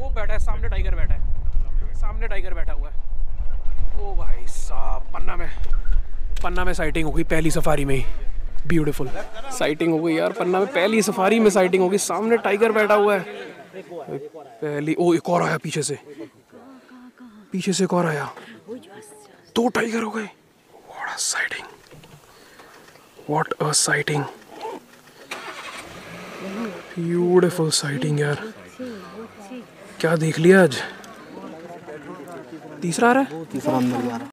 वो बैठा है सामने, टाइगर बैठा है सामने, टाइगर बैठा हुआ है। ओ भाई साहब, पन्ना में साइटिंग हो गई पहली सफारी में ही। ब्यूटीफुल साइटिंग हो गई यार, पन्ना में पहली सफारी में साइटिंग हो गई। सामने टाइगर बैठा हुआ है पहली। ओ एक और आया पीछे से, एक और आया। 2 टाइगर हो गए। What a sighting, what a sighting, beautiful sighting यार। क्या देख लिया आज? तीसरा आ रहा है।